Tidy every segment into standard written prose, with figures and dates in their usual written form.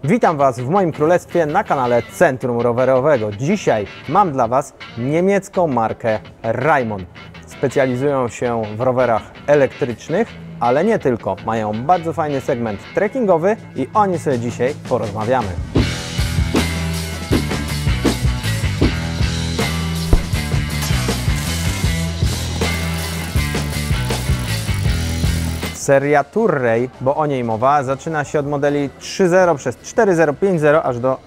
Witam Was w moim królestwie na kanale Centrum Rowerowego. Dzisiaj mam dla Was niemiecką markę Raimon. Specjalizują się w rowerach elektrycznych, ale nie tylko. Mają bardzo fajny segment trekkingowy i o nim sobie dzisiaj porozmawiamy. Seria Tourray, bo o niej mowa, zaczyna się od modeli 3.0 przez 4.0, 5.0 aż do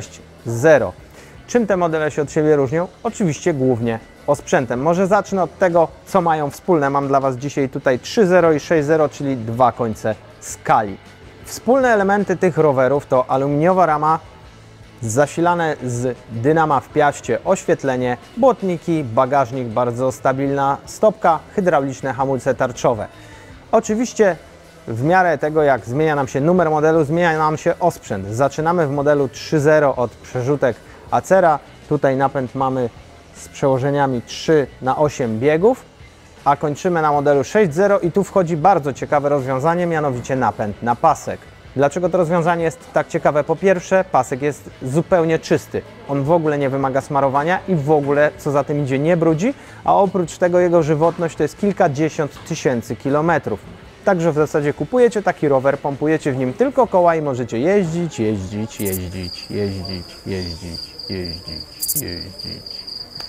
6.0. Czym te modele się od siebie różnią? Oczywiście głównie osprzętem. Może zacznę od tego, co mają wspólne. Mam dla Was dzisiaj tutaj 3.0 i 6.0, czyli dwa końce skali. Wspólne elementy tych rowerów to aluminiowa rama, zasilane z dynama w piaście oświetlenie, błotniki, bagażnik, bardzo stabilna stopka, hydrauliczne hamulce tarczowe. Oczywiście w miarę tego, jak zmienia nam się numer modelu, zmienia nam się osprzęt. Zaczynamy w modelu 3.0 od przerzutek Acera. Tutaj napęd mamy z przełożeniami 3×8 biegów, a kończymy na modelu 6.0 i tu wchodzi bardzo ciekawe rozwiązanie, mianowicie napęd na pasek. Dlaczego to rozwiązanie jest tak ciekawe? Po pierwsze, pasek jest zupełnie czysty. On w ogóle nie wymaga smarowania i w ogóle, co za tym idzie, nie brudzi, a oprócz tego jego żywotność to jest kilkadziesiąt tysięcy kilometrów. Także w zasadzie kupujecie taki rower, pompujecie w nim tylko koła i możecie jeździć, jeździć, jeździć, jeździć, jeździć, jeździć, jeździć.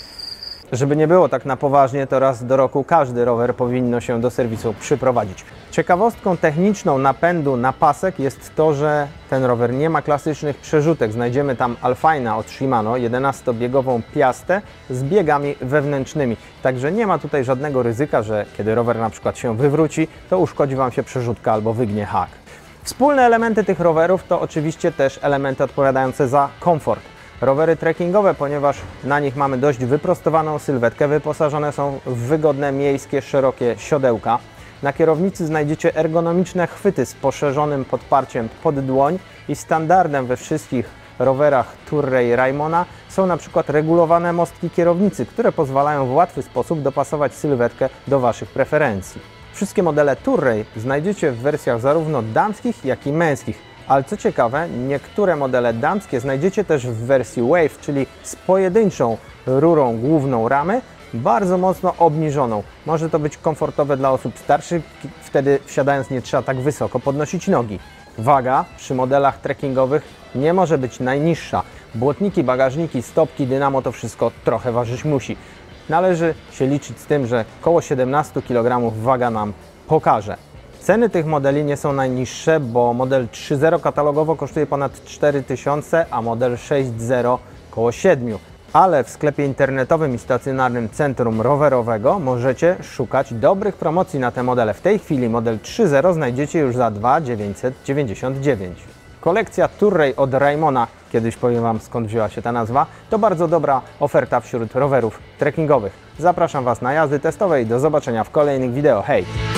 Żeby nie było tak na poważnie, to raz do roku każdy rower powinno się do serwisu przyprowadzić. Ciekawostką techniczną napędu na pasek jest to, że ten rower nie ma klasycznych przerzutek. Znajdziemy tam Alfina od Shimano, 11-biegową piastę z biegami wewnętrznymi. Także nie ma tutaj żadnego ryzyka, że kiedy rower na przykład się wywróci, to uszkodzi Wam się przerzutka albo wygnie hak. Wspólne elementy tych rowerów to oczywiście też elementy odpowiadające za komfort. Rowery trekkingowe, ponieważ na nich mamy dość wyprostowaną sylwetkę, wyposażone są w wygodne, miejskie, szerokie siodełka. Na kierownicy znajdziecie ergonomiczne chwyty z poszerzonym podparciem pod dłoń i standardem we wszystkich rowerach Tourray Raimona są na przykład regulowane mostki kierownicy, które pozwalają w łatwy sposób dopasować sylwetkę do Waszych preferencji. Wszystkie modele Tourray znajdziecie w wersjach zarówno damskich, jak i męskich. Ale co ciekawe, niektóre modele damskie znajdziecie też w wersji Wave, czyli z pojedynczą rurą główną ramy, bardzo mocno obniżoną. Może to być komfortowe dla osób starszych, wtedy wsiadając nie trzeba tak wysoko podnosić nogi. Waga przy modelach trekkingowych nie może być najniższa. Błotniki, bagażniki, stopki, dynamo, to wszystko trochę ważyć musi. Należy się liczyć z tym, że około 17 kg waga nam pokaże. Ceny tych modeli nie są najniższe, bo model 3.0 katalogowo kosztuje ponad 4000, a model 6.0 około 7. Ale w sklepie internetowym i stacjonarnym Centrum Rowerowego możecie szukać dobrych promocji na te modele. W tej chwili model 3.0 znajdziecie już za 2999. Kolekcja Tourray od Raimona, kiedyś powiem Wam, skąd wzięła się ta nazwa, to bardzo dobra oferta wśród rowerów trekkingowych. Zapraszam Was na jazdy testowe i do zobaczenia w kolejnych wideo. Hej!